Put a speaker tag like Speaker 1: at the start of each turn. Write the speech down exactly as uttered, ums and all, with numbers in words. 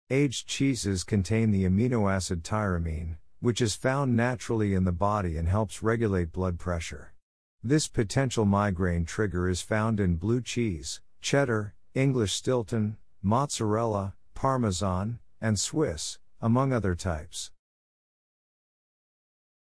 Speaker 1: Aged cheeses contain the amino acid tyramine, which is found naturally in the body and helps regulate blood pressure. This potential migraine trigger is found in blue cheese, cheddar, English Stilton, mozzarella, parmesan, and Swiss, among other types.